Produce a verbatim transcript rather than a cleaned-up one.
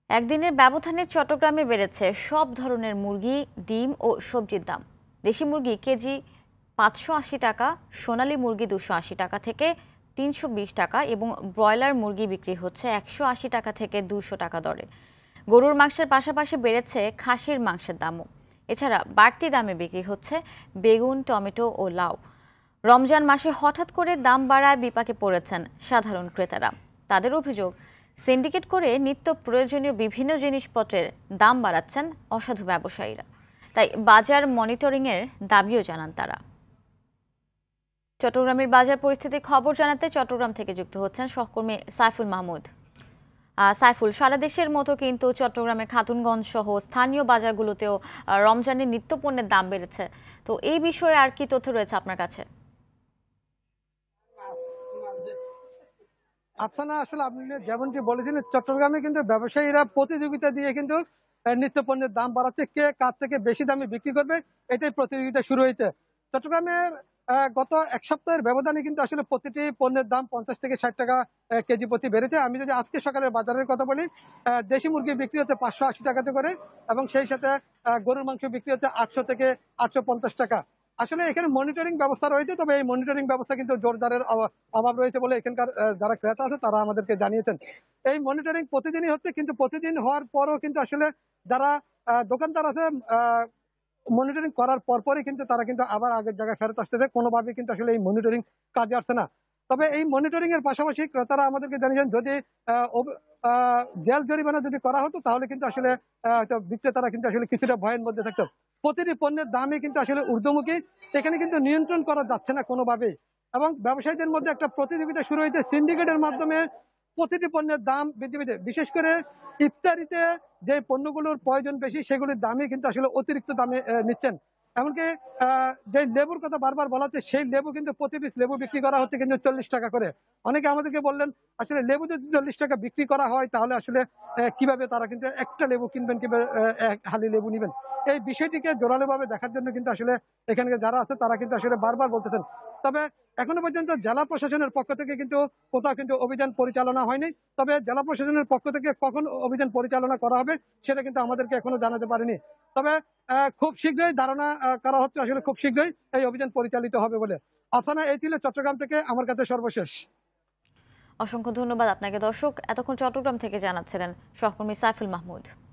একদিনের ব্যবধানে চট্টগ্রামে বেড়েছে সব ধরনের মুরগি, ডিম ও সবজির দাম। দেশি মুরগি কেজি পাঁচশো আশি টাকা, সোনালী মুরগি দুশো আশি টাকা থেকে তিনশো বিশ টাকা এবং ব্রয়লার মুরগি বিক্রি হচ্ছে একশো আশি টাকা থেকে দুশো টাকা দরে। গরুর মাংসের পাশাপাশি বেড়েছে খাসির মাংসের দামও। এছাড়া বাড়তি দামে বিক্রি হচ্ছে বেগুন, টমেটো ও লাউ। রমজান মাসে হঠাৎ করে দাম বাড়ায় বিপাকে পড়েছেন সাধারণ ক্রেতারা। তাদের অভিযোগ, সিন্ডিকেট করে নিত্য প্রয়োজনীয় বিভিন্ন জিনিসপত্রের দাম বাড়াচ্ছেন অসাধু ব্যবসায়ীরা। তাই বাজার মনিটরিংয়ের দাবিও জানান তারা। চট্টগ্রামের বাজার পরিস্থিতির খবর জানাতে চট্টগ্রাম থেকে যুক্ত হচ্ছেন সহকর্মী সাইফুল মাহমুদ। সাইফুল, সারা দেশের মতো কিন্তু চট্টগ্রামের খাতুনগঞ্জ সহ স্থানীয় বাজারগুলোতেও রমজানের নিত্যপণ্যের দাম বেড়েছে। তো এই বিষয়ে আর কি তথ্য রয়েছে আপনার কাছে? আফসানা, আসলে আপনি যেমনটি বলেছিলেন, চট্টগ্রামে কিন্তু ব্যবসায়ীরা প্রতিযোগিতা দিয়ে কিন্তু নিত্য পণ্যের দাম বাড়াচ্ছে। কে কার থেকে বেশি দামে বিক্রি করবে, এটাই প্রতিযোগিতা শুরু হয়েছে। চট্টগ্রামের গত এক সপ্তাহের ব্যবধানে কিন্তু আসলে প্রতিটি পণ্যের দাম পঞ্চাশ থেকে ষাট টাকা কেজি প্রতি বেড়েছে। আমি যদি আজকে সকালের বাজারের কথা বলি, দেশি মুরগি বিক্রি হচ্ছে পাঁচশো আশি টাকাতে করে এবং সেই সাথে গরুর মাংস বিক্রি হচ্ছে আটশো থেকে আটশো পঞ্চাশ টাকা। আসলে এখানে মনিটরিং ব্যবস্থা রয়েছে, তবে এই মনিটরিং ব্যবস্থা কিন্তু জোরদারের অভাব রয়েছে বলে এখানকার যারা ক্রেতা আছে তারা আমাদেরকে জানিয়েছেন। এই মনিটরিং প্রতিদিনই হচ্ছে, কিন্তু প্রতিদিন হওয়ার পরও কিন্তু আসলে যারা দোকানদার আছে মনিটরিং করার পরপরই কিন্তু তারা কিন্তু আবার আগের জায়গায় ফেরত আসতেছে। কোনোভাবে কিন্তু আসলে এই মনিটরিং কাজে আসছে না। তবে এই মনিটরিং এর পাশাপাশি ক্রেতারা আমাদেরকে জানিয়েছেন, যদি জেল জরিমানা যদি করা হতো তাহলে কিন্তু আসলে বিক্রেতারা কিন্তু আসলে কিছুটা ভয়ের মধ্যে থাকতো। প্রতিটি পণ্যের দামই কিন্তু আসলে ঊর্ধ্বমুখী, এখানে কিন্তু নিয়ন্ত্রণ করা যাচ্ছে না কোনোভাবেই। এবং ব্যবসায়ীদের মধ্যে একটা প্রতিযোগিতা শুরু হয়েছে সিন্ডিকেটের মাধ্যমে প্রতিটি পণ্যের দাম বৃদ্ধি পেতে। বিশেষ করে ইফতারিতে যে পণ্যগুলোর প্রয়োজন বেশি সেগুলির দামই কিন্তু আসলে অতিরিক্ত দামে নিচ্ছেন। এমনকি যে লেবুর কথা বারবার বলা হচ্ছে, সেই লেবু কিন্তু প্রতি পিস লেবু বিক্রি করা হচ্ছে কিন্তু চল্লিশ টাকা করে। অনেকে আমাদেরকে বললেন, আসলে লেবু যদি চল্লিশ টাকা বিক্রি করা হয় তাহলে আসলে কিভাবে তারা কিন্তু একটা লেবু কিনবেন, কিভাবে এক হালি লেবু নিবেন। এই বিষয়টিকে জোরালো ভাবে দেখার জন্য কিন্তু আসলে এখানে যারা আছে তারা কিন্তু আসলে বারবার বলতেছেন। তবে এখনো পর্যন্ত জেলা প্রশাসনের পক্ষ থেকে কিন্তু কোথাও কিন্তু অভিযান পরিচালনা হয়নি। তবে জেলা প্রশাসনের পক্ষ থেকে কখন অভিযান পরিচালনা করা হবে সেটা কিন্তু আমাদেরকে এখনো জানাতে পারেনি। তবে খুব শীঘ্রই ধারণা করা হচ্ছে আসলে খুব শীঘ্রই এই অভিযান পরিচালিত হবে বলে। আফসানা, এই ছিল চট্টগ্রাম থেকে আমার কাছে সর্বশেষ। অসংখ্য ধন্যবাদ আপনাকে। দর্শক, এতক্ষণ চট্টগ্রাম থেকে জানাচ্ছিলেন সহকর্মী সাইফুল মাহমুদ।